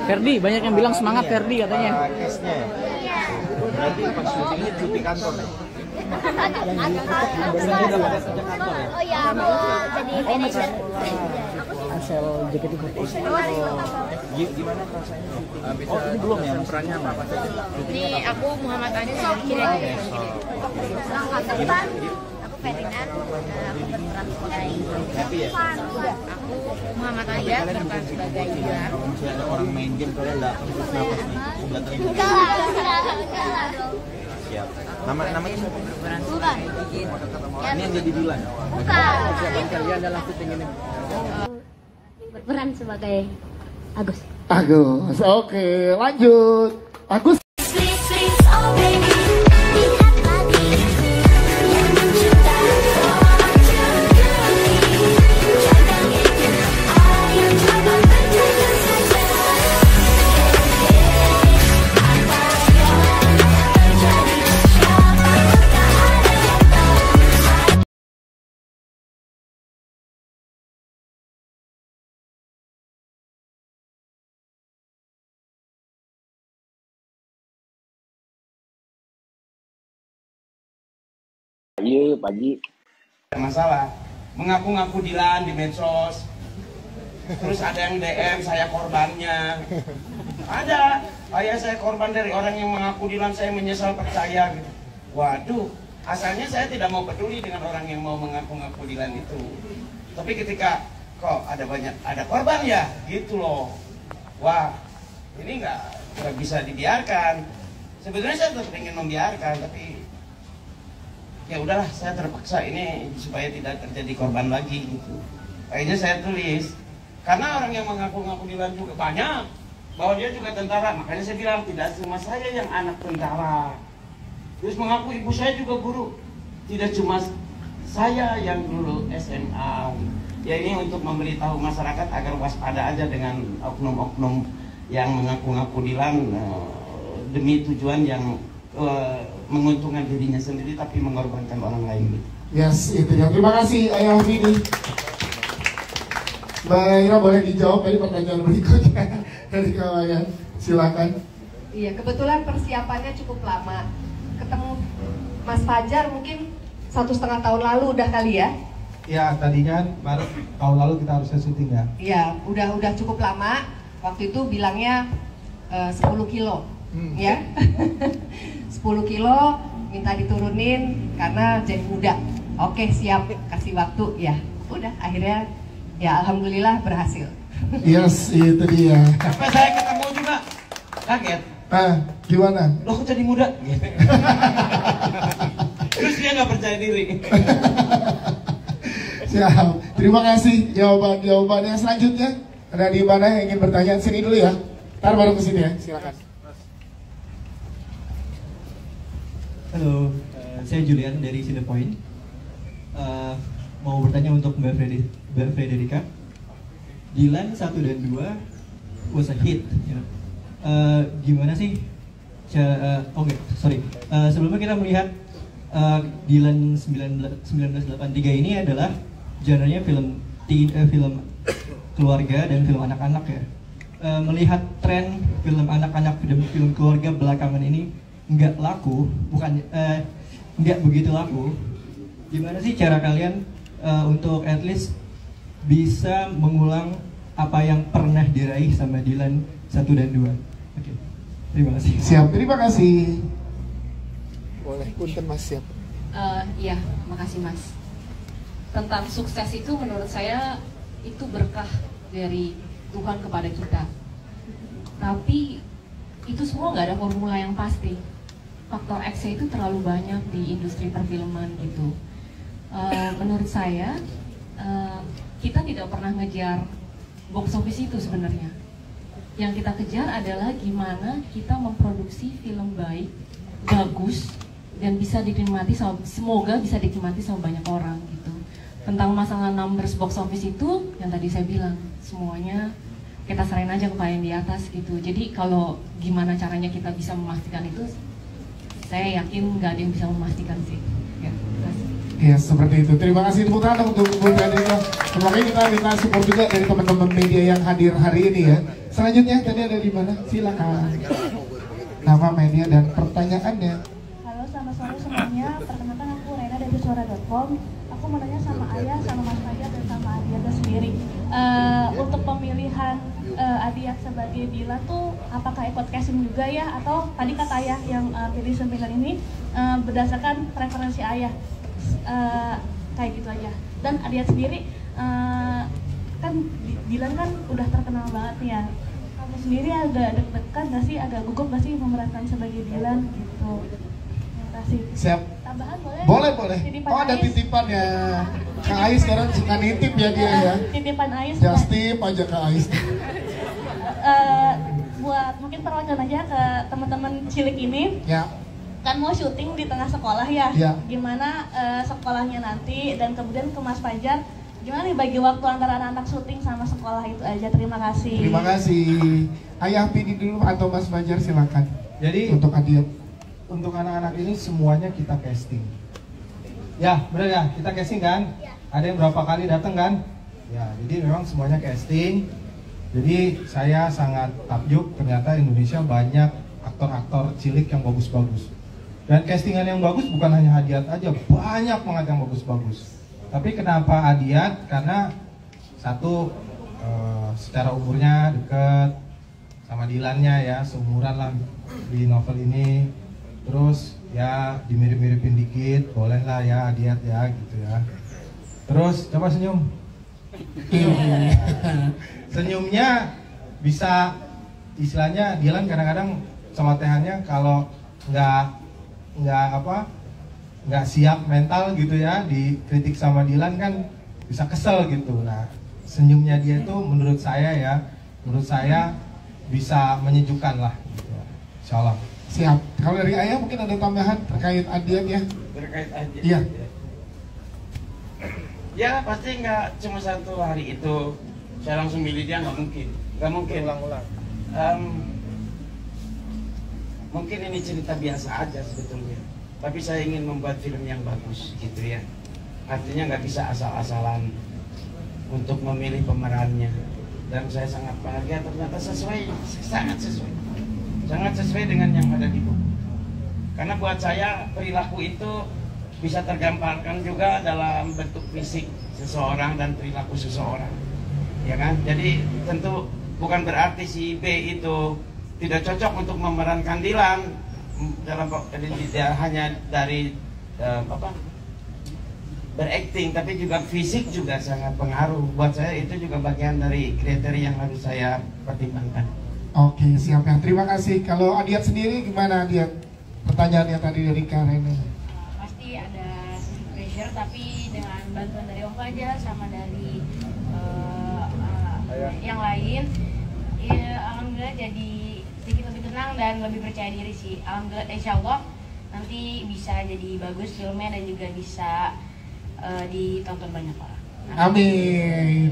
Ferdi, banyak yang bilang semangat Ferdi katanya. Case-nya. Berarti pas syutingnya cuti kantor ya? Oh iya, aku jadi manajer. Asal JKT48. Gimana rasanya syuting? Oh ini belum ya? Perannya apa saja? Ini aku Muhammad Anis dari Kira. Depan, aku Ferdinand. Aku berperan sebagai. Happy ya? Aku Muhammad Anis berperan sebagai Ida. Kalau misalnya ada orang main game kalian datang terus napas nih, sebelah telinga. Enggak dong. Siap. Namanya siapa? Bukan. Ini yang jadi Dilan. Bukan. Kalian dalam syuting ini. Berperan sebagai Agus. Agus, oke, lanjut. Agus. Iya, pagi. Masalah mengaku-ngaku Dilan di medsos, terus ada yang DM saya korbannya, ada ayah saya korban dari orang yang mengaku Dilan, saya menyesal percaya gitu. Waduh, asalnya saya tidak mau peduli dengan orang yang mau mengaku-ngaku Dilan itu, tapi ketika kok ada korban ya gitu loh, wah ini nggak bisa dibiarkan. Sebetulnya saya tetap ingin membiarkan, tapi ya udahlah, saya terpaksa ini supaya tidak terjadi korban lagi gitu. Akhirnya saya tulis, karena orang yang mengaku-ngaku Dilan juga banyak, bahwa dia juga tentara. Makanya saya bilang tidak cuma saya yang anak tentara, terus mengaku ibu saya juga guru, tidak cuma saya yang dulu SMA. Ya ini untuk memberitahu masyarakat agar waspada aja dengan oknum-oknum yang mengaku-ngaku Dilan demi tujuan yang menguntungkan dirinya sendiri tapi mengorbankan orang lain gitu. Yes, itu ya. Terima kasih Ayah Vini. Mbak Ira boleh dijawab dari pertanyaan berikutnya dari kawan. Silakan. Iya, kebetulan persiapannya cukup lama. Ketemu Mas Fajar mungkin 1,5 tahun lalu udah kali ya? Ya, tadinya Maret tahun lalu kita harusnya syuting ya. Iya, udah cukup lama. Waktu itu bilangnya 10 kilo, ya. 10 kilo minta diturunin karena jadi muda. Oke, siap, kasih waktu ya. Udah, akhirnya ya alhamdulillah berhasil. Yes, itu dia. Sampai saya ketemu juga kaget. Gimana? Loh kok jadi muda? Terus dia nggak percaya diri. Siap. Terima kasih jawabannya. Selanjutnya ada di mana yang ingin bertanya? Sini dulu ya. Ntar baru ke sini ya. Silakan. Halo, saya Julian dari Cinepoint. Mau bertanya untuk Mbak Frederica. Dilan 1 dan 2 was a hit. Gimana sih? Sebelumnya kita melihat Dilan 1983 ini adalah genre-nya film keluarga dan film anak-anak ya. Melihat tren film anak-anak dan film keluarga belakangan ini nggak laku, nggak begitu laku. Gimana sih cara kalian untuk at least bisa mengulang apa yang pernah diraih sama Dilan 1 dan 2? Oke. Terima kasih. Siap, terima kasih. Boleh, punten Mas, siap. Iya, makasih Mas. Tentang sukses itu menurut saya itu berkah dari Tuhan kepada kita. Tapi itu semua nggak ada formula yang pasti. Faktor X itu terlalu banyak di industri perfilman gitu. Menurut saya kita tidak pernah ngejar box office itu sebenarnya. Yang kita kejar adalah gimana kita memproduksi film baik, bagus, dan bisa dinikmati semoga bisa dinikmati sama banyak orang gitu. Tentang masalah numbers box office itu yang tadi saya bilang, semuanya kita serahin aja kepada yang di atas gitu. Jadi kalau gimana caranya kita bisa memastikan itu, saya yakin nggak ada yang bisa memastikan sih. Ya, terima kasih. Ya, seperti itu. Terima kasih tepuk tangan untuk Bu Frederica. Semoga kita minta support juga dari teman-teman media yang hadir hari ini ya. Selanjutnya tadi ada di mana? Silakan. Nama, media dan pertanyaannya. Halo, selamat sore semuanya. Perkenalkan aku Rena dari suara.com. Aku mau tanya sama Ayah, sama Mas Fajar dan sama Adiata sendiri. Untuk pemilihan Adiat sebagai Dilan tuh apakah ikut casting juga ya? Atau tadi kata Ayah yang pilih 9 ini berdasarkan preferensi Ayah? Kayak gitu aja. Dan Adiat sendiri kan Dilan kan udah terkenal banget nih ya. Kamu sendiri agak deg-degan gak sih, agak gugup gak sih memerankan sebagai Dilan gitu? Terima kasih. Siap. Tambahan boleh? Boleh. Titipan Oh, ada Ais. titipan ya. Kak Ais sekarang suka nitip ya dia ya. Titipan Ais. Just tip aja Kak Ais. Buat mungkin perwakilan aja ke teman-teman cilik ini. Ya. Kan mau syuting di tengah sekolah ya. Ya. Gimana sekolahnya nanti dan kemudian ke Mas Fajar. Gimana nih bagi waktu antara anak-anak syuting sama sekolah itu aja. Terima kasih. Terima kasih. Ayah pilih dulu atau Mas Fajar silakan. Jadi Untuk Adiat. untuk anak-anak ini semuanya kita casting. Ya, benar ya? Kita casting kan? Ada yang berapa kali datang kan? Ya, jadi memang semuanya casting. Jadi saya sangat takjub ternyata Indonesia banyak aktor-aktor cilik yang bagus-bagus. Dan castingan yang bagus bukan hanya Adiat aja, banyak banget yang bagus-bagus. Tapi kenapa Adiat? Karena satu secara umurnya dekat sama Dilannya ya, seumuran lah di novel ini. Terus ya dimirip-miripin dikit, boleh lah ya Adiat ya gitu ya. Terus coba senyum. Senyumnya bisa istilahnya Dilan kadang-kadang celotehannya kalau nggak siap mental gitu ya, dikritik sama Dilan kan bisa kesel gitu. Nah senyumnya dia itu menurut saya bisa menyejukkan lah gitu. Insya Allah. Siap. Kalau dari Ayah mungkin ada tambahan terkait Adiat ya? Terkait aja. Iya. Ya pasti nggak cuma satu hari itu saya langsung milih dia, nggak mungkin. Ulang-ulang. Mungkin ini cerita biasa aja sebetulnya, tapi saya ingin membuat film yang bagus gitu ya. Artinya nggak bisa asal-asalan untuk memilih pemerannya. Dan saya sangat bahagia ternyata sangat sesuai dengan yang ada di buku. Karena buat saya perilaku itu bisa tergambarkan juga dalam bentuk fisik seseorang dan perilaku seseorang, ya kan? Jadi tentu bukan berarti si B itu tidak cocok untuk memerankan Dilan dalam hanya dari berakting, tapi juga fisik juga sangat pengaruh. Buat saya itu juga bagian dari kriteria yang harus saya pertimbangkan. Oke, siap ya. Terima kasih. Kalau Adiat sendiri gimana Adiat? Pertanyaannya tadi dari Karen. Pasti ada pressure, tapi dengan bantuan dari Om Fajar sama dari yang lain, ya, alhamdulillah jadi sedikit lebih tenang dan lebih percaya diri sih. Alhamdulillah, insya Allah nanti bisa jadi bagus filmnya dan juga bisa ditonton banyak orang. Amin.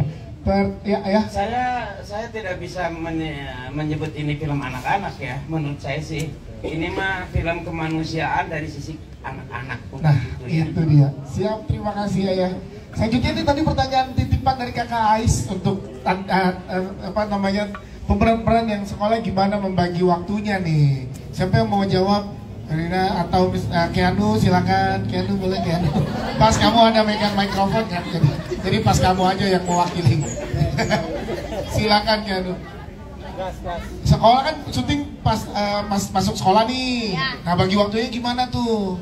Saya tidak bisa menyebut ini film anak-anak ya. Menurut saya sih ini mah film kemanusiaan dari sisi anak-anak. Nah, gitu ya. itu dia. Siap, terima kasih Ayah. Selanjutnya ini tadi pertanyaan titipan dari Kakak Ais untuk pemeran-pemeran yang sekolah gimana membagi waktunya nih. Siapa yang mau jawab? Rina atau Keanu, silakan. Keanu boleh Keanu. Pas kamu ada megang mikrofon kan, jadi pas kamu aja yang mewakili. Silakan Keanu. Sekolah kan syuting pas masuk sekolah nih. Nah bagi waktunya gimana tuh?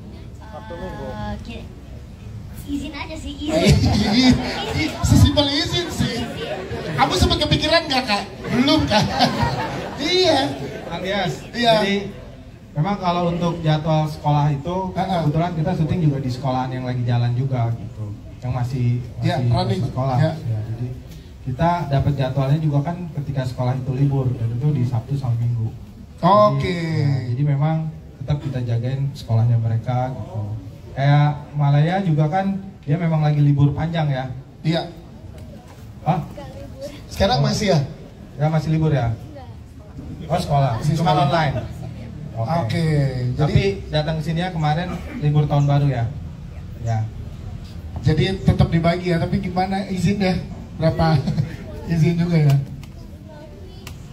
Izin aja sih, izin. Sesimpel izin sih. Kamu sempat kepikiran nggak Kak? Belum Kak? Iya. Alias. Iya. Jadi memang kalau untuk jadwal sekolah itu kebetulan kita syuting juga di sekolahan yang lagi jalan juga gitu, yang masih sekolah. Ya, jadi kita dapat jadwalnya juga kan ketika sekolah itu libur dan itu di Sabtu sama Minggu. Oke. Jadi memang tetap kita jagain sekolahnya mereka gitu. Kayak Malaya juga kan dia memang lagi libur panjang ya. Iya. Hah? Sekarang masih ya? Ya masih libur ya. Oh sekolah, cuma online. Oke. Tapi datang ke sini ya kemarin libur tahun baru ya. Ya. Jadi tetap dibagi ya, tapi gimana izinnya? Berapa izin juga ya?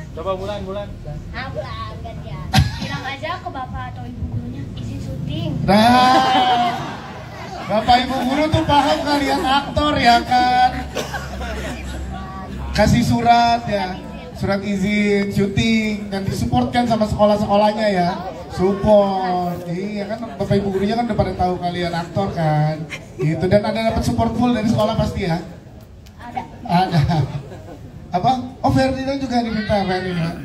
Coba bulan. Bulan gantian. Bilang aja ke bapak atau ibu gurunya izin syuting. Nah, bapak ibu guru tuh paham kalian aktor ya kan? Kasih surat ya, surat izin syuting dan disupport kan sama sekolah-sekolahnya ya. Support, iya kan bapak ibu gurunya kan udah pada tahu kalian aktor kan, gitu. Dan ada dapat support full dari sekolah pasti ya? Ada. Apa? Oh Ferdinand juga diminta Ferdinand.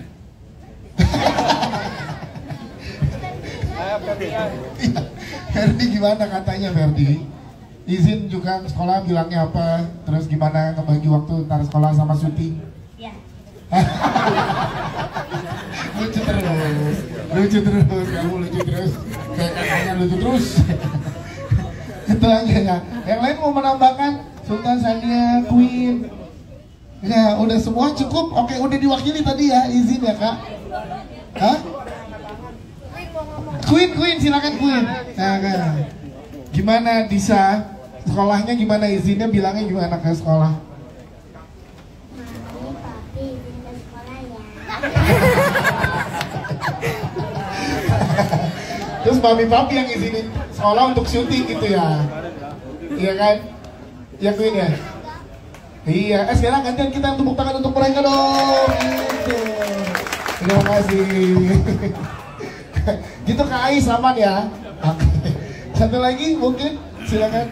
Ferdi gimana katanya Ferdi? Izin juga ke sekolah bilangnya apa? Terus gimana ngebagi waktu antara sekolah sama syuting? Iya. Lucu terus, kamu lucu terus. Kayak kakaknya lucu terus. Itu aja ya. Yang lain mau menambahkan? Sultan Sania, Queen. Ya udah semua cukup. Oke udah diwakili tadi ya, izin ya kak. Hah? Queen silakan Queen. Nah, kan. Gimana Disa? Sekolahnya gimana, izinnya bilangnya gimana ke sekolah? Mami, papi, izin ke sekolah ya. Terus mami papi yang izinin sekolah untuk syuting gitu ya? Iya kan? Ya Queen ya? Iya, sekarang gantian kita tepuk tangan untuk mereka dong. Gitu. Terima kasih. Gitu Kak Ais aman ya? Oke. Satu lagi mungkin silakan.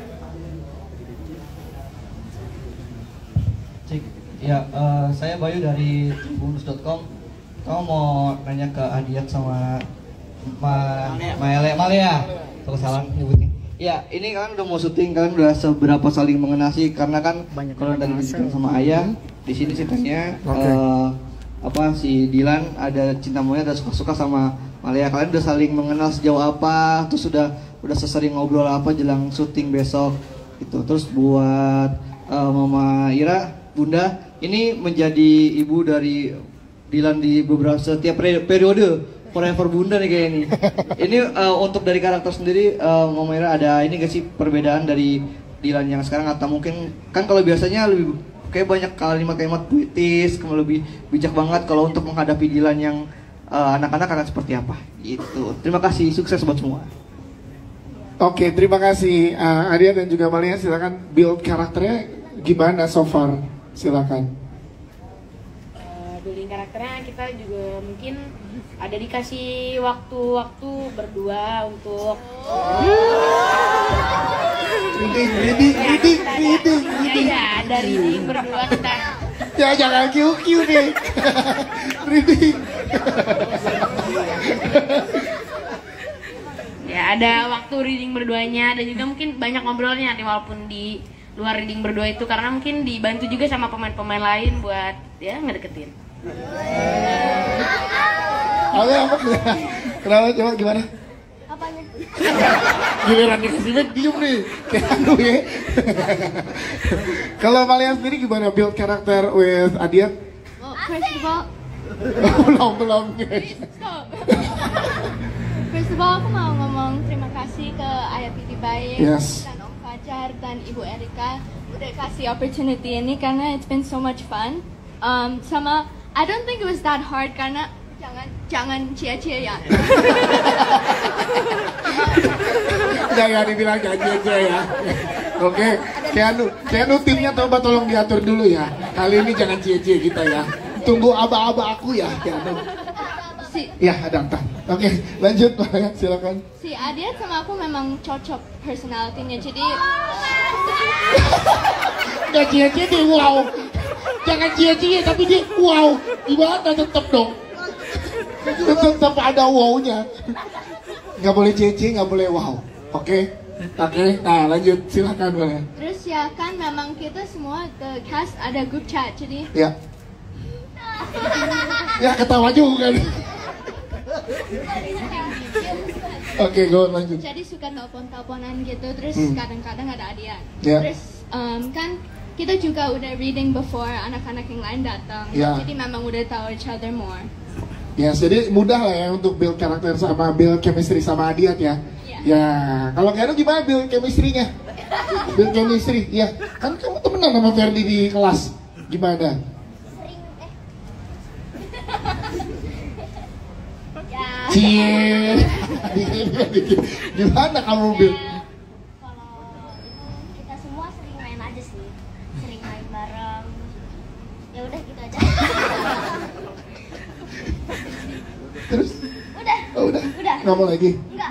Ya, saya Bayu dari bonus.com. Kamu mau nanya ke Adiat sama Malia. Kalau salah nyebutnya. Ya, ini kalian udah mau syuting, kalian udah seberapa saling mengenal sih? Karena kan kalau tadi dibilang sama Ayah, di sini ceritanya si Dilan ada cinta monyet, ada suka-suka sama Malia. Kalian udah saling mengenal sejauh apa? Terus udah sesering ngobrol apa jelang syuting besok gitu. Terus buat Mama Ira, Bunda, ini menjadi ibu dari Dilan di beberapa setiap periode. Forever Bunda nih kayak ini. Ini untuk dari karakter sendiri, Mama Ira ada ini gak sih perbedaan dari Dilan yang sekarang, atau mungkin kan kalau biasanya lebih kayak banyak kalimat-kalimat puitis, kemudian lebih bijak banget. Kalau untuk menghadapi Dilan yang anak-anak akan seperti apa? Gitu. Terima kasih, sukses buat semua. Oke, terima kasih Arya dan juga Malia. Silakan build karakternya gimana so far? Silakan. Building karakternya kita juga mungkin ada dikasih waktu-waktu berdua untuk reading. Ya, ada reading berdua kita. Ya jangan QQ nih. Reading. Ya, ada waktu reading berduanya dan juga mungkin banyak ngobrolnya nih walaupun di luar reading berdua itu, karena mungkin dibantu juga sama pemain-pemain lain buat ya ngedeketin. Apa? Kenapa? Coba gimana? Apanya? Giliran dikasih mic diem nih. Kayak ya. Kalau Malia sendiri gimana build karakter with Adiat? Well, first of all, belum guys. First of all, aku mau ngomong terima kasih ke Ayah Piti Baik dan Om Fajar dan Ibu Erika udah kasih opportunity ini karena it's been so much fun. Sama I don't think it was that hard karena jangan cia-cia ya. Jangan dibilang cia-cia ya. Oke, Keanu timnya coba tolong diatur dulu ya. Kali ini jangan cia-cia kita ya. Tunggu aba-aba aku ya, Keanu. Ya, ada entah. Oke, lanjut Pak, silakan. Si Adiat sama aku memang cocok personalitinya, jadi nggak cia-cia deh, wow. Jangan cia-cia tapi dia wow. Gimana tetep dong? Tetap ada wow-nya. Nggak boleh cia-cia, nggak boleh wow. Oke, nah lanjut, silakan boleh. Terus ya kan memang kita semua the cast ada group chat, jadi ya. Ya ketawa juga nih. Oke, go lanjut. Jadi suka telepon-teleponan gitu, terus kadang-kadang ada Adian. Terus kan kita juga udah reading before anak-anak yang lain datang, jadi memang udah tahu each other more. Yes, jadi mudah lah ya untuk build karakter sama build chemistry sama Adiat ya. Ya, kalau Keanu gimana build chemistry-nya? Build chemistry, ya. Kan kamu temenan sama Ferdi di kelas. Gimana? Ya. Cie. Gimana kamu, Bil? Kalau itu kita semua sering main aja sih, sering main bareng. Ya udah gitu aja. Terus? Udah. Oh, udah. Udah. Nggak mau lagi? Enggak.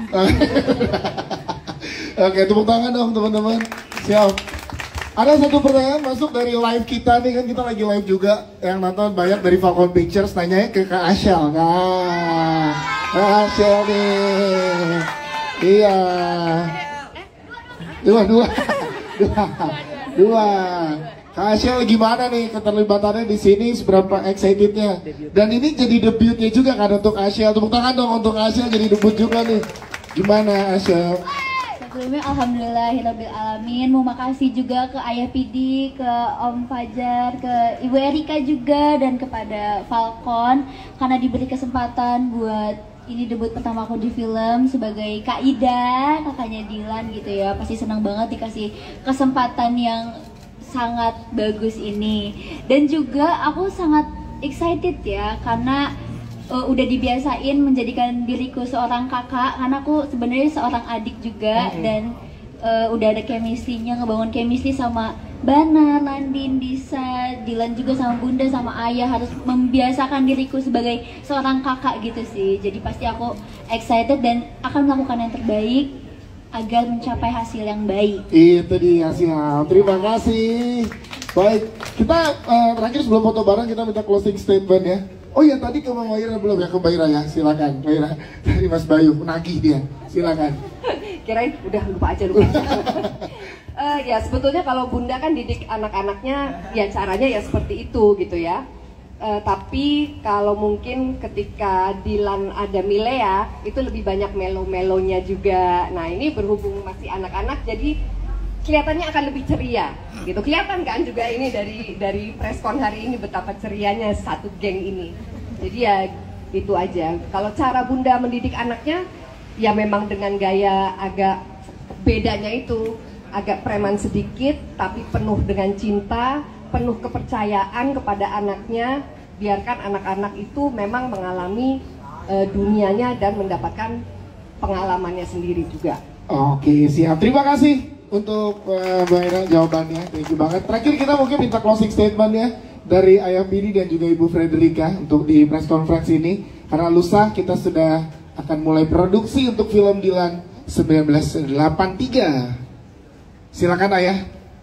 Oke, tepuk tangan dong teman-teman. Siap. Ada satu pertanyaan masuk dari live kita nih, kan kita lagi live juga. Yang nonton banyak dari Falcon Pictures, nanyanya ke Kak Ashel. Nah, Kak Ashel nih. Iya. Dua. Kak Ashel gimana nih keterlibatannya di sini, seberapa excitednya? Dan ini jadi debutnya juga kan untuk Ashel. Tepuk tangan dong untuk Ashel, jadi debut juga nih. Gimana Ashel? Sebelumnya alhamdulillahirrabbilalamin. Mau makasih juga ke Ayah Pidi, ke Om Fajar, ke Ibu Erika juga, dan kepada Falcon karena diberi kesempatan buat ini debut pertama aku di film sebagai Kak Ida, kakaknya Dilan gitu ya. Pasti senang banget dikasih kesempatan yang sangat bagus ini. Dan juga aku sangat excited ya karena udah dibiasain menjadikan diriku seorang kakak, karena aku sebenarnya seorang adik juga. Dan udah ada chemistry-nya, ngebangun chemistry sama Bana, Landin, Disa, Dilan juga sama Bunda, sama Ayah. Harus membiasakan diriku sebagai seorang kakak gitu sih. Jadi pasti aku excited dan akan melakukan yang terbaik agar mencapai hasil yang baik. Itu dia, siap. Terima kasih. Baik, kita terakhir sebelum foto bareng kita minta closing statement ya. Oh iya, tadi ke Mbak Ira belum ya, ke Mbak Ira ya, silakan Mbak Ira. Dari Mas Bayu, nagih dia, silakan. Kirain udah lupa aja. Ya sebetulnya kalau Bunda kan didik anak-anaknya ya caranya ya seperti itu gitu ya. Tapi kalau mungkin ketika Dilan ada Milea itu lebih banyak melo-melonya juga. Nah ini berhubung masih anak-anak jadi kelihatannya akan lebih ceria gitu. Kelihatan kan juga ini dari preskon hari ini betapa cerianya satu geng ini. Jadi ya itu aja. Kalau cara Bunda mendidik anaknya ya memang dengan gaya agak bedanya itu, agak preman sedikit tapi penuh dengan cinta, penuh kepercayaan kepada anaknya. Biarkan anak-anak itu memang mengalami dunianya dan mendapatkan pengalamannya sendiri juga. Oke, siap. Terima kasih untuk Mbak Ira jawabannya, thank you banget. Terakhir kita mungkin minta closing statement ya dari Ayah Bidi dan juga Ibu Frederica untuk di press conference ini. Karena lusa kita sudah akan mulai produksi untuk film Dilan 1983. Silakan Ayah.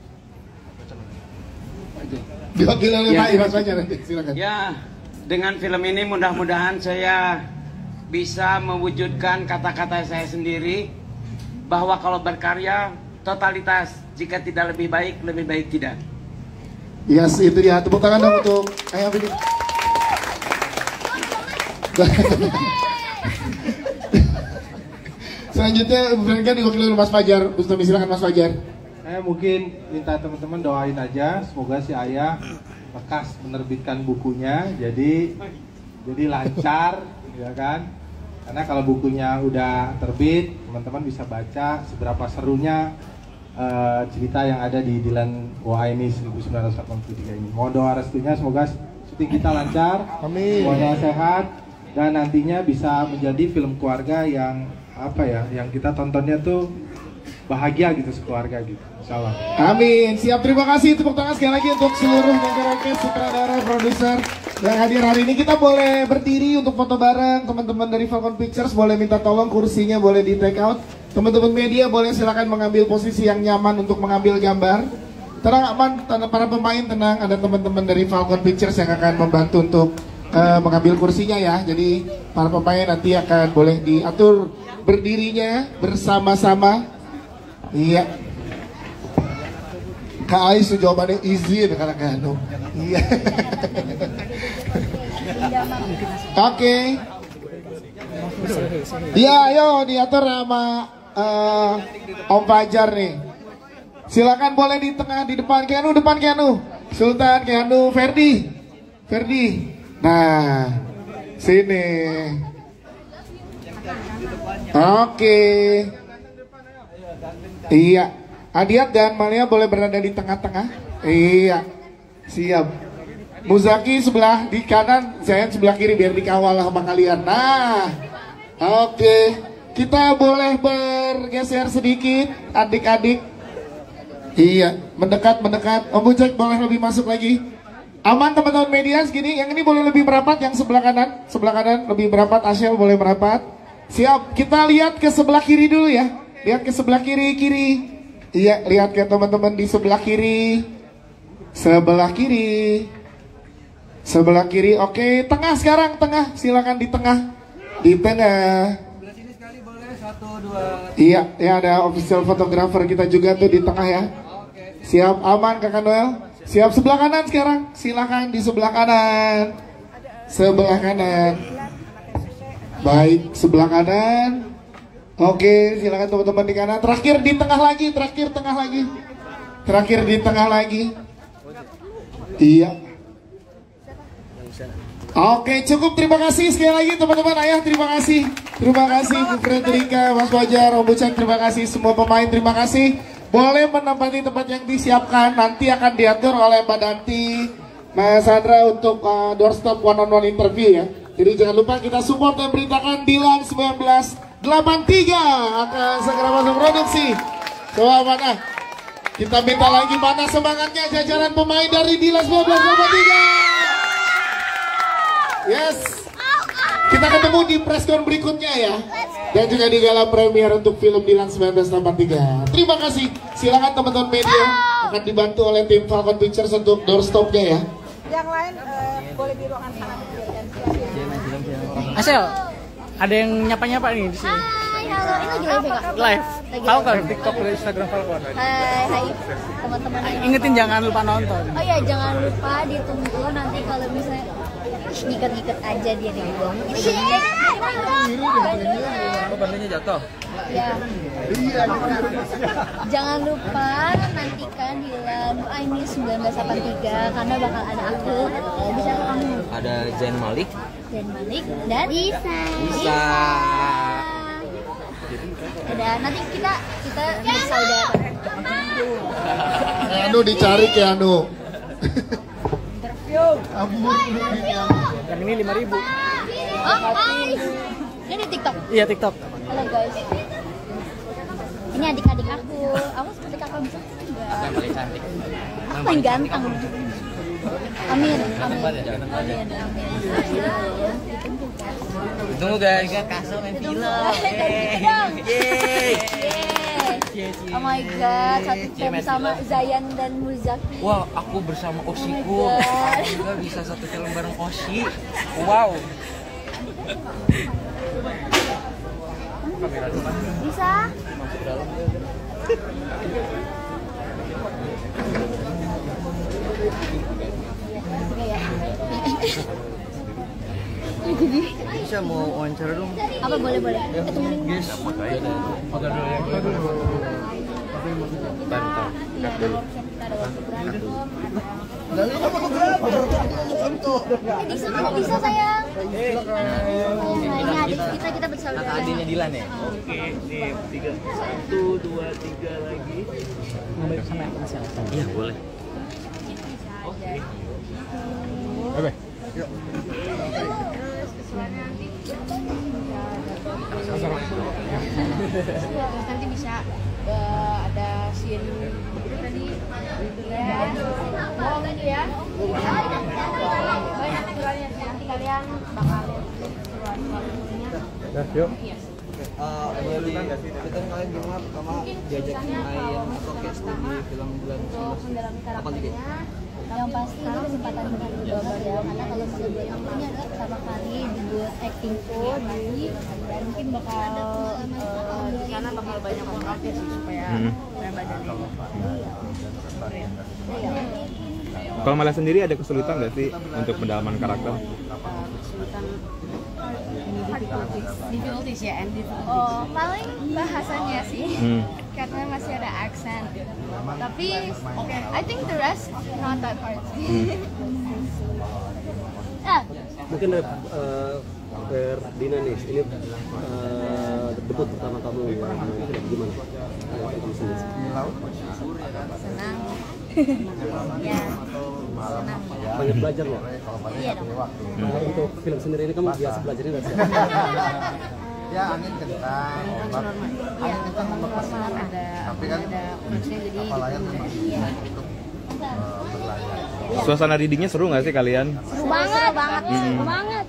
Diwakili oleh Pak Iras saja nanti, silakan. Ya, dengan film ini mudah-mudahan saya bisa mewujudkan kata-kata saya sendiri bahwa kalau berkarya totalitas, jika tidak lebih baik tidak. Yes, itu dia. Tepuk tangan dong untuk Ayah Bidi. Selanjutnya berikan diwakili oleh Mas Fajar. Ustaz, silakan Mas Fajar. Saya mungkin minta teman-teman doain aja, semoga si Ayah lekas menerbitkan bukunya, jadi lancar, ya kan? Karena kalau bukunya udah terbit, teman-teman bisa baca seberapa serunya cerita yang ada di Dilan Wahaini 1983 ini. Mohon doa restunya, semoga syuting kita lancar, semuanya sehat, dan nantinya bisa menjadi film keluarga yang yang kita tontonnya tuh bahagia gitu sekeluarga gitu. Insyaallah. Amin. Siap, terima kasih. Tepuk tangan sekali lagi untuk seluruh rekan-rekan sutradara, produser yang hadir hari ini. Kita boleh berdiri untuk foto bareng. Teman-teman dari Falcon Pictures boleh minta tolong kursinya boleh di take out. Teman-teman media boleh silakan mengambil posisi yang nyaman untuk mengambil gambar. Tenang, aman, para pemain tenang. Ada teman-teman dari Falcon Pictures yang akan membantu untuk mengambil kursinya ya. Jadi para pemain nanti akan boleh diatur berdirinya bersama-sama. Iya. Kak Ais jawabannya izin kadang-kadang. Iya. Oke. Iya, ayo diatur sama Om Fajar nih. Silakan boleh di tengah, di depan Keanu. Sultan, Keanu, Ferdi. Nah, sini. Oke. Iya. Adiat dan Malia boleh berada di tengah-tengah. Iya. Siap. Muzaki sebelah di kanan, Zayan sebelah kiri biar dikawal sama kalian. Nah, oke. Kita boleh bergeser sedikit, adik-adik. Iya, mendekat. Om Bujek boleh lebih masuk lagi. Aman teman-teman media segini. Yang ini boleh lebih merapat, yang sebelah kanan lebih merapat. Asyel boleh merapat. Siap, kita lihat ke sebelah kiri dulu ya. Lihat ke sebelah kiri. Iya, lihat ke teman-teman di sebelah kiri. Sebelah kiri, oke. Tengah sekarang, tengah. Silakan di tengah. Di tengah. Iya, ya ada official photographer kita juga tuh di tengah ya. Siap, aman Kakak Noel. Siap, sebelah kanan sekarang. Silakan di sebelah kanan. Sebelah kanan. Baik, sebelah kanan. Oke, silakan teman-teman di kanan. Terakhir di tengah lagi, Terakhir di tengah lagi. Iya. Oke, cukup. Terima kasih sekali lagi teman-teman. Ayah, terima kasih. Terima kasih Bu Fredrika, Mas Fajar, Om Bucek, terima kasih semua pemain, terima kasih. Boleh menempati tempat yang disiapkan. Nanti akan diatur oleh Mbak Danti, Mas Sandra untuk doorstop one-on-one interview ya. Jadi jangan lupa kita support dan beritakan Dilan 1983 akan segera masuk produksi. Coba mana? Kita minta lagi mana semangatnya jajaran pemain dari Dilan 1983. Yes. Kita ketemu di presscon berikutnya ya. Dan juga di gala premier untuk film Dilan 1983. Terima kasih. Silakan teman-teman media akan dibantu oleh tim Falcon Pictures untuk doorstopnya ya. Yang lain boleh di ruangan sana. Asel, ada yang nyapa-nyapa nih di sini. Hai, halo. Ini lagi live ya, Kak? Live. Lagi Falcon, live. TikTok dan Instagram Falcon. Hai teman-teman. Ingetin jangan lupa nonton. Oh iya, jangan lupa ditunggu nanti kalau misalnya ngikat-ngikat aja dia di bawah. Oh, bantunya jatuh. Ya. Jangan lupa nantikan Dilan ini 1983 karena bakal ada aku, bisa kamu. Ada Zain Malik Dan Isa. Udah, nanti kita bersaudara. Keanu dicari Keanu. Yang ini 5.000. Oh, hai. Ini TikTok. Iya, TikTok. Halo guys. Ini adik-adik aku. Aku seperti kakak bisa enggak? yang paling cantik. Aku paling ganteng. Amin. Tunggu guys. Oh my god, satu film sama Zayan dan Muzaki. Wah, aku bersama Osiku. Aku juga bisa satu film bareng Osi. Wow. Bisa? Masuk dalam. Bisa mau wawancara dong? Apa boleh? Temenin guys. Foto aja. Foto dulu ya. Bentar. Lalu apa bisa sayang. Ini adik kita bersaudara. Kakak adiknya Dilan ya? Oke, nih 3. 1, 2, 3 lagi. Ngambil sama Asel. Iya, boleh. Oke. Oke. Yuk. Terus nanti bisa ada scene tadi ya mau kan ya banyak kalian nanti kalian bakal lihat Yuk. Kita kalian gimana pertama diajak main atau casting di film bulan 1983? Yang pasti itu kesempatan dengan bergambar ya, karena kalau misalnya buat aku ini adalah pertama kali dibuat acting pun dan mungkin bakal di sana bakal banyak workout ya sih supaya badannya Kalau Malah sendiri ada kesulitan nggak sih untuk pendalaman karakter? kesulitan difficulties ya and difficulties. Oh, paling bahasanya sih, karena masih ada aksen. Tapi I think the rest not that hard sih. Mungkin Ferdina nih, ini debut pertama kamu yang gimana? Kamu sendiri? Senang. Ya, Banyak belajar loh. Iya dong. Nah, untuk film sendiri ini kamu biasa belajarnya dari siapa? Ya angin kencang, ombak. Angin kencang ombak pasti. Tapi kan kapal layar memang untuk berlayar. Suasana readingnya seru nggak sih kalian? Seru banget, seru banget.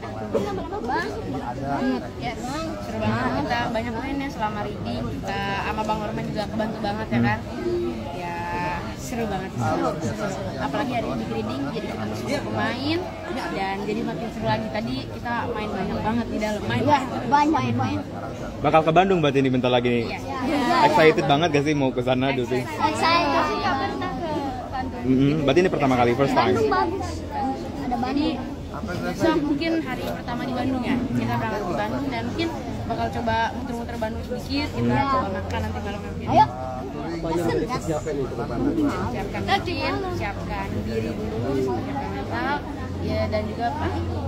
Ya, seru banget. Kita banyak main ya selama reading. Kita sama Bang Norman juga kebantu banget ya kan. Ya seru banget. Apalagi hari ini reading, jadi kita bisa pemain dan jadi makin seru lagi. Tadi kita main banyak banget di dalam. Main. Bakal ke Bandung berarti ini bentar lagi nih. Excited banget gak sih mau ke sana dulu? Excited sih, gak pernah ke Bandung. Berarti ini pertama kali, first time. Bandung bagus. Ada Bandung. So, mungkin hari pertama di Bandung ya. Kita berangkat ke Bandung dan mungkin bakal coba muter-muter Bandung sedikit. Kita coba makan nanti malam-malam. Ayo. Apa yang harus dipersiapkan nih untuk Bandung? Siapkan batin, siapkan diri dulu, siapkan mental, ya dan juga apa?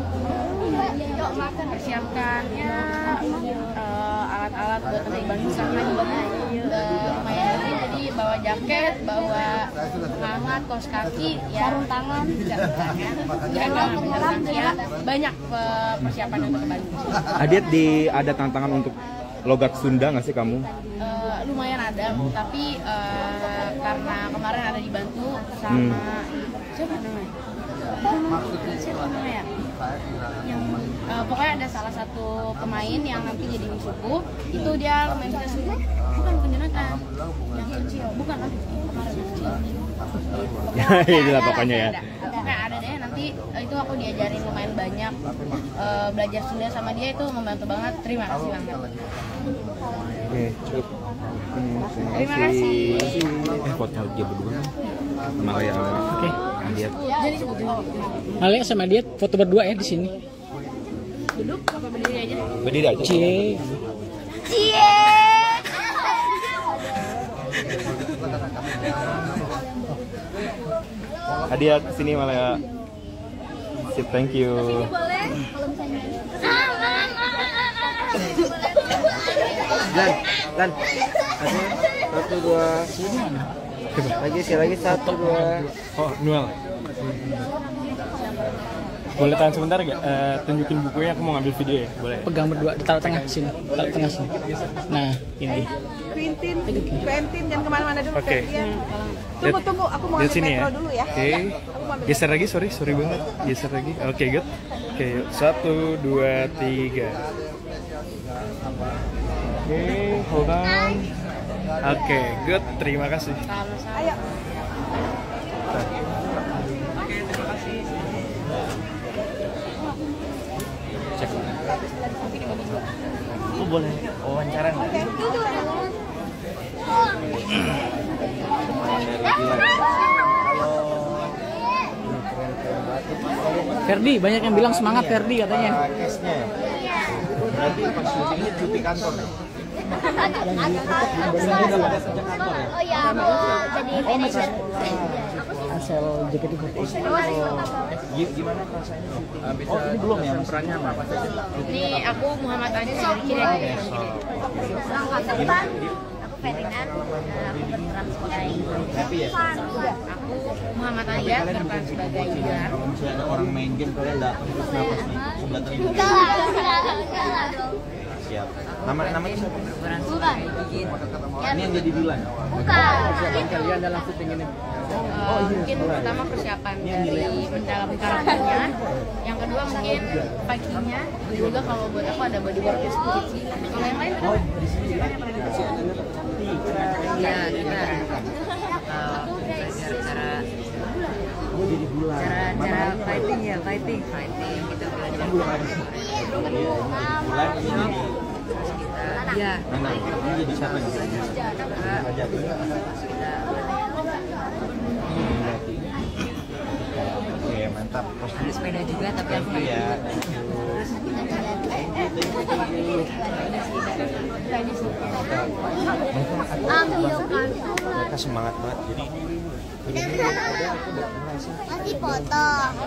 Persiapkan ya alat-alat buat nanti Bandung karena juga lumayan gede, jadi bawa jaket, bawa pengamat, kaos kaki, ya, sarung tangan, ya, banyak persiapan untuk ke Bandung. Adit ada tantangan untuk logat Sunda nggak sih kamu? Lumayan ada, tapi karena kemarin ada dibantu sama siapa namanya? Yang pokoknya ada salah satu pemain yang nanti jadi musuhku, itu dia lumayan bisa sendiri. Bukan Jonathan, yang kecil, bukan kemarin kecil. Itulah pokoknya ya. Pokoknya ada deh, nanti itu aku diajarin lumayan banyak, belajar Sunda sama dia itu membantu banget. Terima kasih banget. Oke, cukup. Terima kasih. Foto dia berdua. Malia. Oke. Adiat. Malia sama Adiat foto berdua ya di sini. Duduk apa berdiri aja? Berdiri aja. Cie. Adiat sini Malia. Sip, thank you. Lan. Satu dua. Lagi satu dua. Oh, Noel. Boleh tahan sebentar gak? Tunjukin bukunya, aku mau ngambil video ya. Boleh. Pegang berdua, taruh tengah sini. Taruh tengah sini. Nah, ini. Quentin jangan kemana-mana dulu. Oke. Tunggu, aku mau lihat ambil sini metro ya. dulu ya. Oke. Geser lagi, sorry banget. Geser lagi. Oke, good. Oke, yuk. 1, 2, 3. Oke, hold on. Oke, good. Terima kasih. Ayo. Cek. Aku boleh wawancara nggak? Ferdi, banyak yang bilang semangat Ferdi katanya. Berarti pas syutingnya cuti kantor ya? Oh ya, mau jadi manajer. Asal JKT48. Gimana rasanya syuting? Oh ini belum ya, perannya apa? Ini aku Muhammad Adi dari Cireng. Angkatan depan, aku Ferdinand, aku berperan sebagai Happy ya? Aku Muhammad Adi berperan sebagai Ian. Kalau misalnya ada orang main game kalian datang terus napas di sebelah telinga. enggak dong. Siap. Namanya siapa? Bukan. Ini yang jadi Dilan. Bukan. Kalian dalam syuting ini. Mungkin pertama persiapan dari mendalami karakternya, yang kedua mungkin fightingnya, dan juga kalau buat aku ada bodyworknya sedikit sih. Kalau yang lain kenapa? Iya, kita belajar cara fighting ya, fighting kita belajar. Ya. Ini jadi siapa nih? Aja. Oke, mantap. Ada sepeda juga tapi aku ya. Mereka semangat banget jadi Masih foto.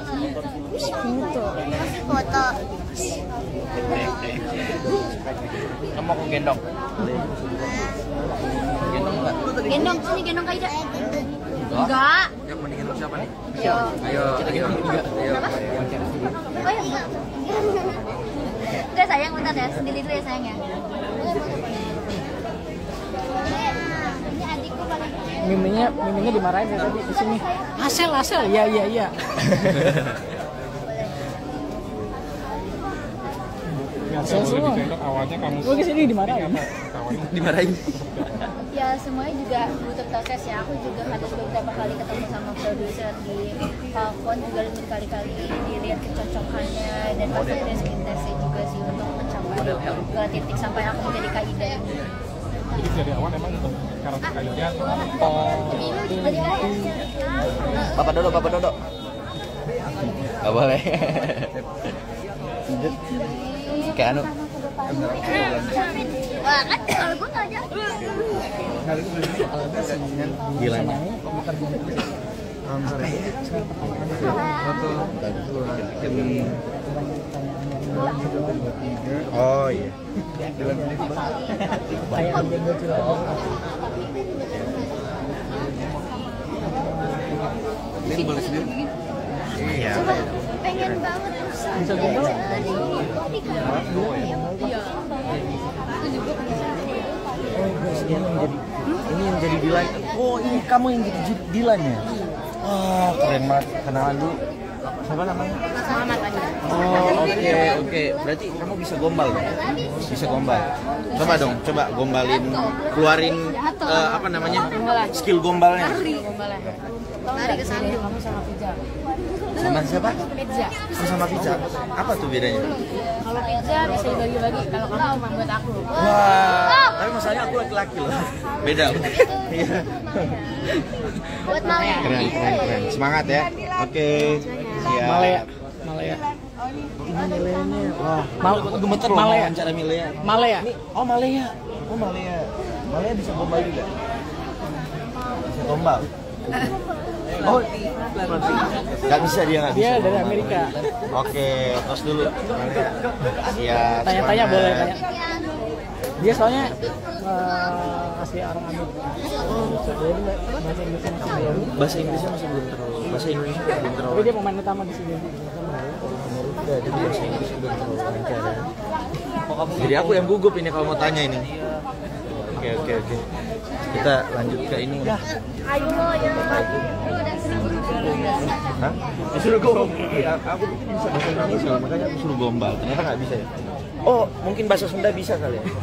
kamu aku gendong. Gendong sini, gendong Kaida. Enggak. Yuk, mendingin lu siapa nih? Ayo. Ayo. Ayo. Kenapa? Oh ya, enggak. Enggak sayang, bentar ya. Sendiri dulu ya sayang ya. Ini adikku paling Miminya dimarahin ya tadi di sini. Asel. Iya. Asel semua. Awalnya kamu. Gue kesini dimarahin. Dimarahin. ya semuanya juga butuh proses ya. Aku juga harus beberapa kali ketemu sama produser di Falcon, juga berkali-kali dilihat kecocokannya, dan pasti ada screen testnya juga sih untuk mencapai ke titik sampai aku menjadi Kaida. Jadi dari awal emang karakter Kaida. Bapak Dodo. Gak boleh. Kayak anu. Wah kan kalau gue nggak jadi. Gila. Oh iya. Ini boleh sendiri. Iya. Pengen banget Bisa gombal. Iya. Ini yang jadi Dilan. Oh, ini kamu yang jadi Dilan ya? Wah, keren banget. Kenalan dulu. Siapa namanya? Selamat aja. Oh, oke. Berarti kamu bisa gombal dong? Bisa gombal. Coba dong, gombalin, keluarin apa namanya? Skill gombalnya. Gombalnya. Lari ke sana kamu sama pizza. Sama siapa? Pizza. Oh, sama pizza. Apa tuh bedanya? Kalau pizza bisa dibagi-bagi, kalau kamu cuma buat aku. Wah, tapi masalahnya aku laki-laki loh. Beda. Iya. Buat Malaya. Keren. Semangat ya. Oke. Siap. Malaya. Ini Milenya. Wah, gemeter loh Malaya. wawancara Milea. Malaya. Oh, Malaya. Malaya bisa gombal juga. Bisa gombal. Oh, nggak bisa dia nggak bisa. Dia dari Amerika. Oke, tos dulu. Siap. Tanya-tanya semangat. boleh tanya. Dia soalnya asli orang Amerika. Bahasa Inggrisnya masih belum terlalu. Tapi dia pemain utama di sini. Jadi bahasa Inggrisnya belum terlalu lancar ya. Jadi aku yang gugup ini kalau mau tanya ini. Oke. Kita lanjut ke ini. Ayo lo ya. Lu udah sering Hah? Disuruh gombal. Iya, aku pikir bisa bahasa Indonesia, makanya aku suruh gombal. Ternyata nggak bisa ya. Oh, mungkin bahasa Sunda bisa kali ya.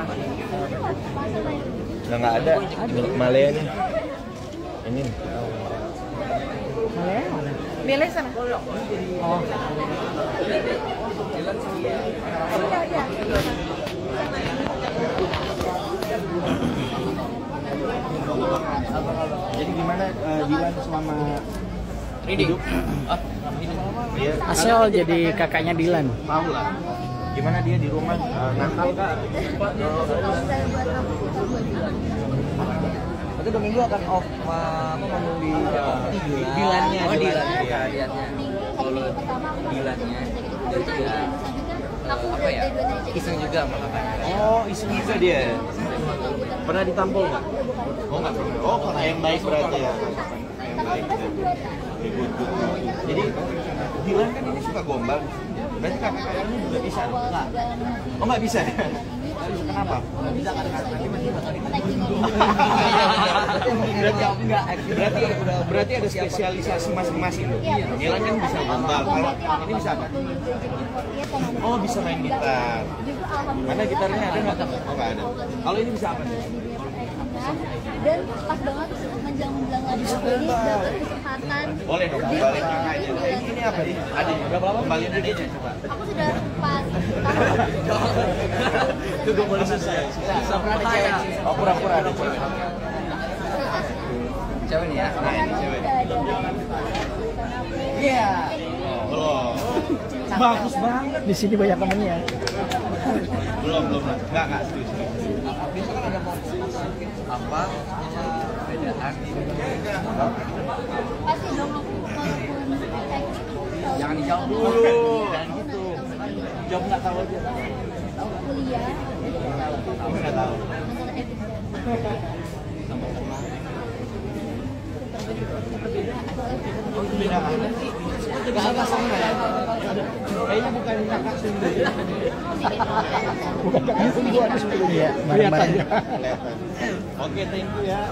Nggak ada. Malaya nih. Ini. Malaya mana? Milih sana. Oh. Jadi gimana Dilan selama hidup? Iya. Asel jadi kakaknya Dilan. Tahu lah. Gimana dia di rumah? Nakal kah? Nanti 2 minggu akan off di Dilannya. Oh, Dilannya. Kalau Dilannya dia apa ya? Iseng juga sama kakaknya. Oh, iseng juga dia. Pernah ditampol nggak? Oh, nggak pernah. Oh, kakak yang baik berarti ya. Yang baik. Jadi Dilan kan ini suka gombal. Berarti kakak ini juga bisa? Enggak. Oh, nggak bisa. Kenapa? Berarti ada spesialisasi masing-masing. Dilan kan bisa gombal. Kalau ini bisa apa? Oh, bisa main gitar. Mana gitarnya ada nggak? Oh, nggak ada. Kalau ini bisa apa? Dan pas banget menjelang lagi ini dapat kesempatan. Boleh dong, kembaliin kakaknya. Ini apa nih? Adiknya. Berapa lama? Kembaliin adiknya coba. Aku sudah 4 Itu gue boleh susah. Pernah ada cewek. Oh, pura-pura ada cewek. Cewek nih ya. Nah, ini cewek. Iya. Belum. Bagus banget. Di sini banyak temennya. Belum. Enggak, serius. Apa perbedaan? pasti dong Jangan dijawab dulu. Jangan gitu. Jawab nggak tahu aja. kuliah Nggak tahu. Perbedaan. Gak ada sama ya. Kayaknya bukan kakak sendiri. Bukan kakak sendiri, ada sendiri ya. Kelihatan. Oke, thank you ya.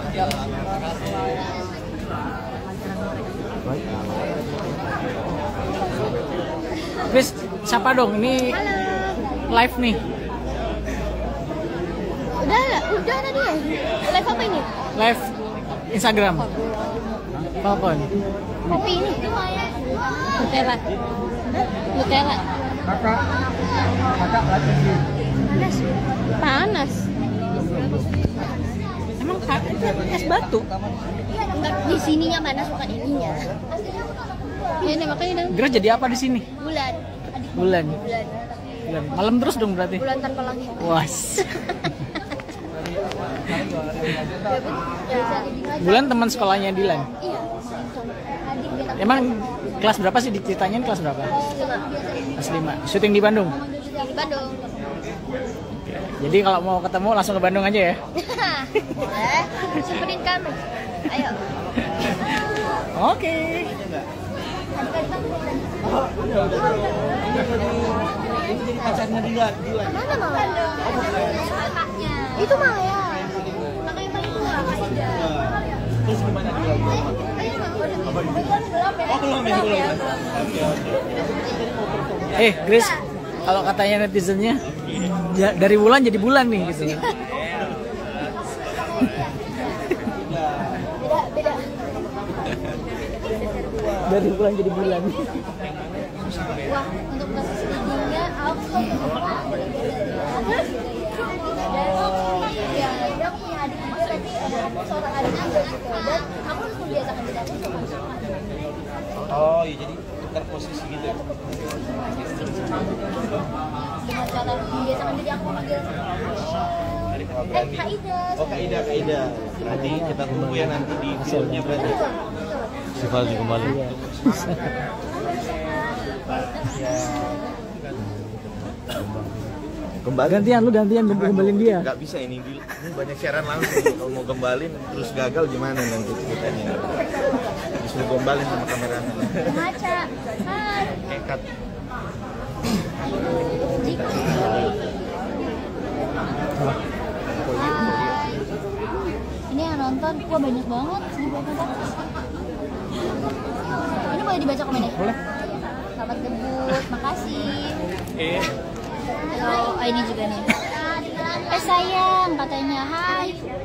Chris, siapa dong? Ini live nih. Udah tadi ya. Live apa ini? Live Instagram. Falcon. Kopi ini. Nutella. Nutella. Kakak lagi sih. Panas. Emang es batu? Enggak, di sininya panas bukan ininya. Ini makanya dan Gra jadi apa di sini? bulan. Bulan. Bulan. Bulan. Malam terus dong berarti. Bulan tanpa langit. Was. Ya, Bulan teman sekolahnya Dilan. iya. Adik dia Emang kelas berapa sih diceritain kelas berapa? Kelas 5. Syuting di Bandung. di Bandung. Jadi kalau mau ketemu langsung ke Bandung aja ya. Simpenin kami. Ayo. Oke. Ini jadi pacarnya Dilan. Mana Mama? Kakaknya. Itu Maya. Kakak yang paling tua. Terus gimana Dilan? Oh, belum ya. Grace, kalau katanya netizennya dari bulan jadi bulan nih gitu. Beda. Dari bulan jadi bulan. Wah, untuk kasus leadingnya aku ya, aku punya adik juga tapi aku seorang adik juga gitu dan aku harus membiasakan diri aku sama Oh, ya jadi tukar posisi gitu ya. dengan cara membiasakan diri aku memanggil Kak Ida. Oh, Kak Ida. Berarti kita tunggu ya nanti di filmnya berarti. Sivaldi kembali. Kembali. Gantian gembalin dia. Gak bisa ini banyak siaran langsung. Kalau mau gembalin terus gagal gimana nanti ceritanya? Disuruh gembalin sama kameramen. Ngaca. Hai. Nekat. Ini yang nonton, wah banyak banget. Ini boleh dibaca komennya? Boleh. Selamat debut, makasih. Oh, ini juga nih. Sayang katanya, hai.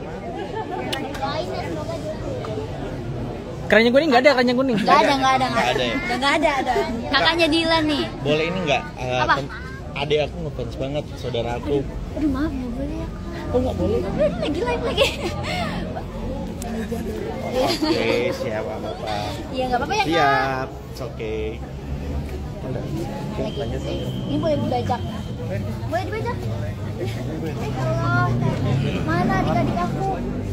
Keranjang kuning nggak ada, keranjang kuning. Nggak ada. Nggak ada. Kakaknya Dilan nih. Boleh ini nggak? Apa? Adik aku ngefans banget, saudara aku. Aduh maaf, nggak boleh ya. Oh nggak boleh? Ini lagi live lagi. Oke, siap apa-apa. Iya nggak apa-apa ya Kak. Siap, oke. Lanjut. Ini boleh dibajak. Boleh dibajak? Allah, mana adik-adik aku?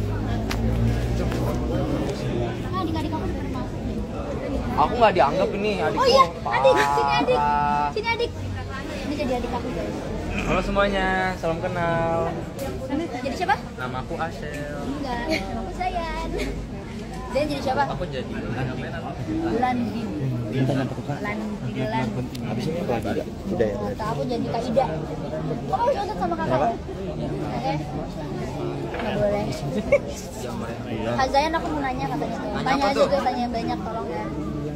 Mana adik-adik aku termasuk? Aku nggak dianggap ini adikku. Oh iya, adik, sini adik. Ini jadi adik aku guys. Halo semuanya, salam kenal. Jadi siapa? Nama aku Ashel. Enggak, nama aku Sayan. Dan jadi siapa? Aku jadi Landin. Dilan. Habis ini apa lagi? Udah ya. Kata aku jadi Kak Ida. Kok harus nonton sama kakak? Oke. Nggak boleh. Kak Zayan aku mau nanya katanya. Tanya aja gue, tanya banyak tolong ya.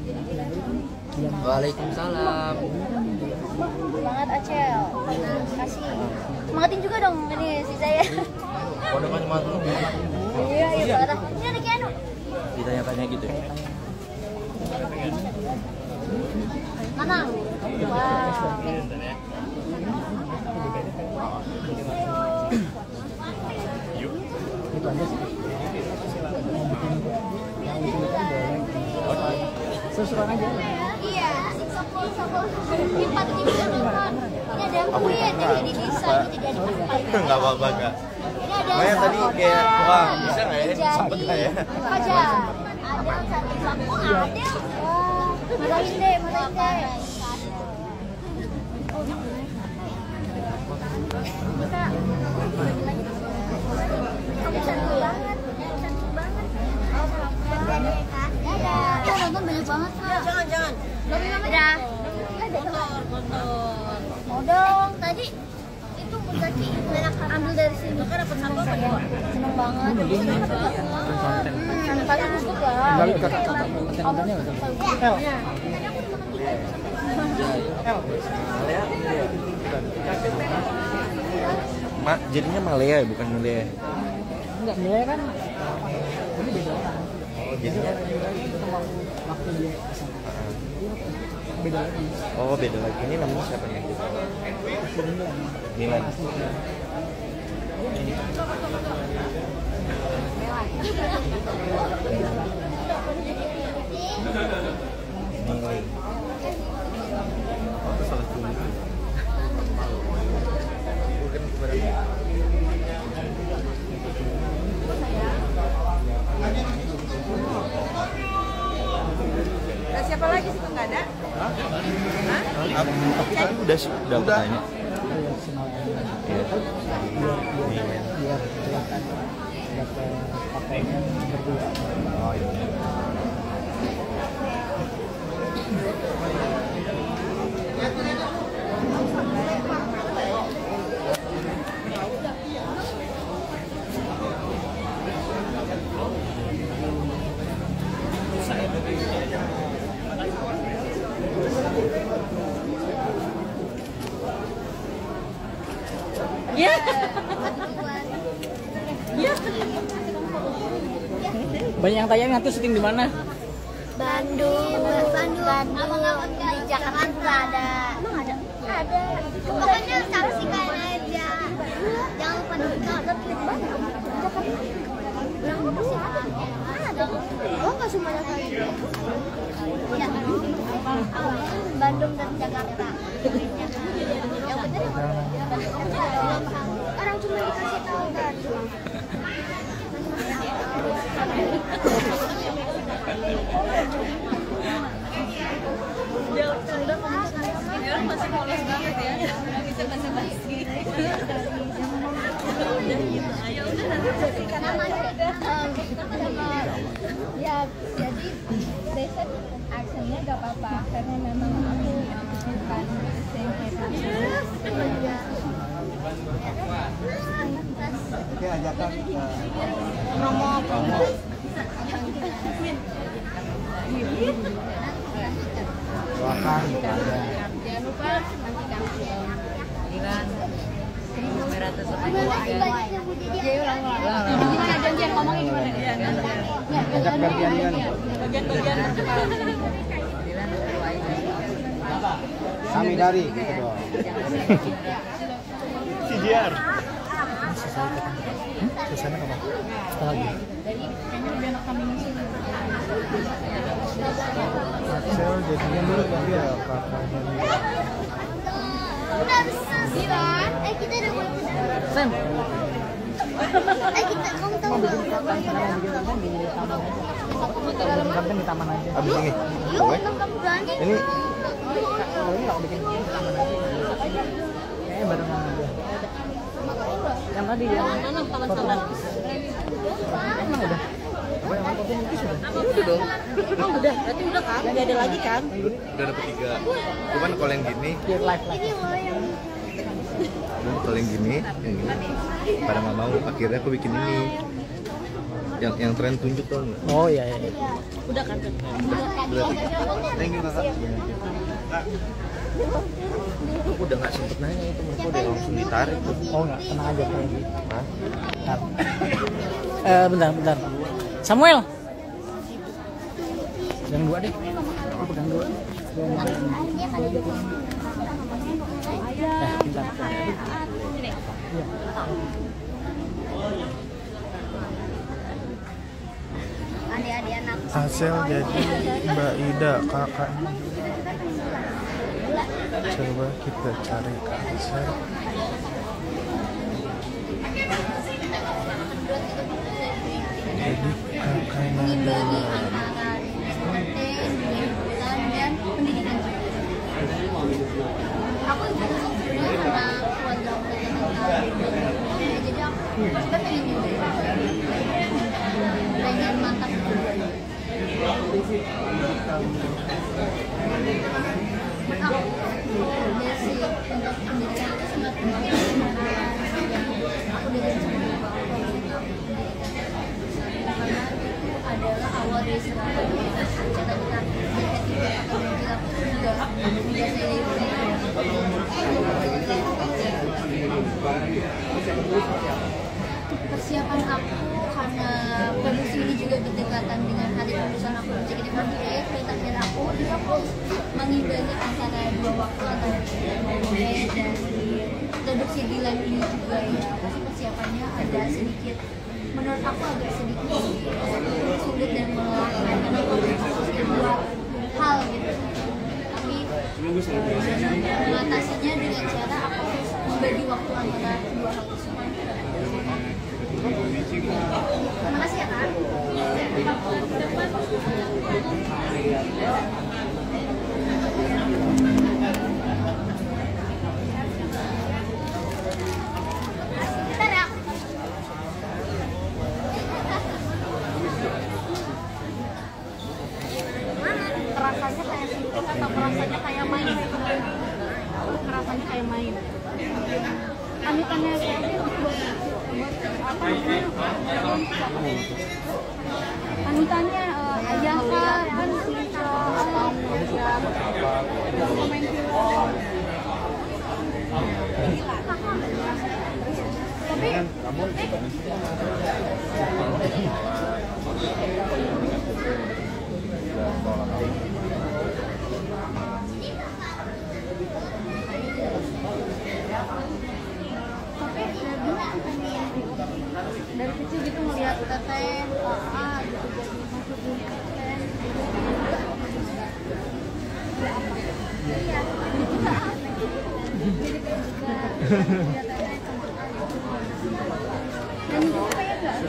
Waalaikumsalam. Semangat Acel. Kasih. Semangatin juga dong ini si saya. Kau udah semangat dulu. Iya parah. Ini ada Keanu. Ditanya-tanya gitu ya. Mana? Wow. Itu aja sih. Sesuai aja. Iya, sokol. Lipat ini lipat. Ini ada kue yang jadi desain, jadi ada apa? Nggak apa-apa kak. Ini ada. Maya tadi kayak wah bisa nggak ya? Sempet nggak ya? Aja. Ada satu sapu ada. Wah, marahin deh. Kita cantik banget. Jadi itu berarti banyak ambil dari sini. Kan dapat satu apa ya? Seneng banget. Paling suka. Kontennya udah. Mak, jadinya Malaya bukan Malaya. Enggak, Malaya kan ini beda. Oh, jadinya waktu dia beda lagi. Oh, beda lagi. Ini namanya siapa nih? Milan. Siapa lagi sih nggak ada? Aku tadi udah tanya. Iya. Biar kelihatan pakainya berdua. Oh iya. Ya. Ya. Banyak yang tanya nanti syuting di mana? Bandung. Di Jakarta juga ada. Emang ada? Ada. Pokoknya saksikan aja. Jangan lupa nonton. Jakarta. Berapa pasti ada? Ada. Oh nggak semuanya kali. Ya. Bandung dan Jakarta. Yang benar yang mana? Orang cuma dikasih tahu Bandung. Dia masih polos banget ya, nggak bisa basa-basi. Ya, jadi reset aksennya gak apa-apa karena memang aku bukan Oke, ajakan promo. silakan gitu aja. Jangan lupa nanti Gimana janjian ngomongnya gimana? Ajak gantian. Bagian-bagian Kami dari gitu doang. CJR. Kesana kemana? Setelah lagi. Saya jadinya dulu tapi ya kakaknya. Udah Zilan, kita udah mulai kesana. Sam. Kamu tahu belum? Kan di taman aja. Habis ini. Yuk, kamu berani. Ini Ini nggak bikin di taman aja. Kayaknya barengan aja. Yang tadi yang taman-taman. Emang udah. Apa yang foto lukis udah? udah dong. Emang udah, berarti udah kan? Nggak ada lagi kan? Udah dapet 3. Cuman kalau yang gini, Live. kalau yang gini, pada nggak mau. Akhirnya aku bikin ini. Yang tren tunjuk tuh. Oh iya. Udah kan? Thank you kakak. Aku udah nggak sempet nanya itu, mereka udah langsung ditarik tuh. Oh nggak, tenang aja kayak gitu. Hah? Bentar. Samuel. Yang 2 deh. Aku pegang 2. Bentar. Adik-adik anak. Hasil jadi Mbak Ida kakak. Coba kita cari Hasil. Jadi kakaknya adalah Aku juga sebenarnya karena keluarga aku jadi aku juga pengen mantap basic untuk pendidikan itu persiapan aku karena produksi ini juga berdekatan dengan hari kelulusan aku di JKT48. Terakhir aku mengimbangi antara dua waktu antara JKT48 dan produksi Dilan ini juga ya. Pasti persiapannya agak sedikit, menurut aku agak sedikit sulit dan melelahkan karena aku harus dua hal gitu. Tapi mengatasinya dengan cara aku harus membagi waktu antara dua hal tersebut. Terima kasih ya Kak. Rasanya kayak syuting atau rasanya kayak main? Rasanya kayak main. Panitannya apa namanya? Panitannya ayah kah, kan Sita atau pemain film? Dari kecil gitu ngeliat teteh gitu jadi masukin teteh iya jadi dan itu pengen nggak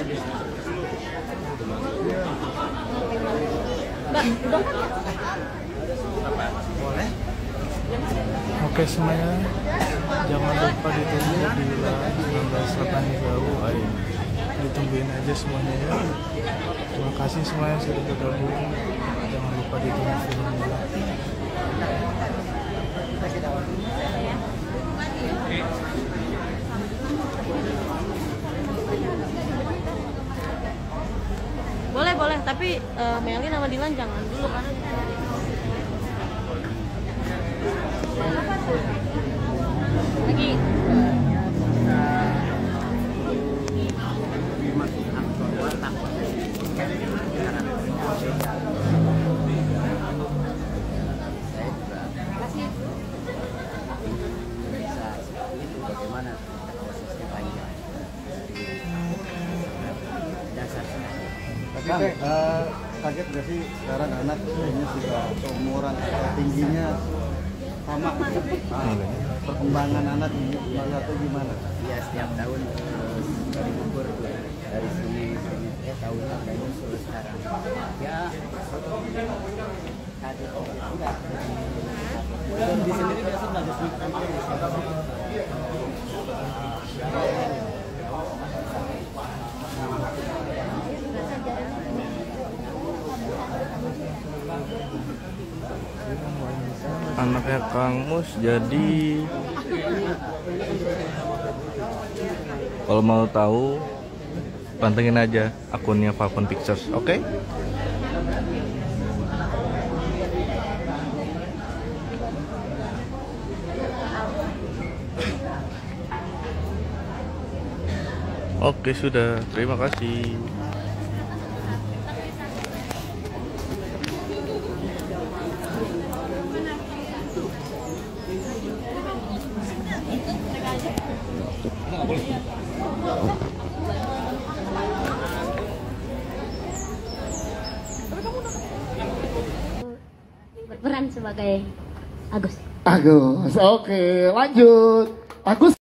Mbak udah kan Boleh. Oke semuanya, jangan lupa ditunggu di Dilan 1982 UAI. Ditungguin aja semuanya ya. Terima kasih semuanya sudah bergabung. Jangan lupa ditunggu filmnya. Boleh, tapi Melin sama Dilan jangan dulu karena lagi bagaimana prosesnya panjang dasar tapi kaget gak sih sekarang anak ini sudah seumuran tingginya sama perkembangan anak ini atau gimana? Ya setiap tahun dari ukur dari sini tahun dari usul sekarang ya kaget enggak di sendiri biasa belajar Anaknya Kang Mus jadi kalau mau tahu pantengin aja akunnya Falcon Pictures, oke? Oke sudah, terima kasih. berperan sebagai Agus. Agus, oke lanjut. Agus.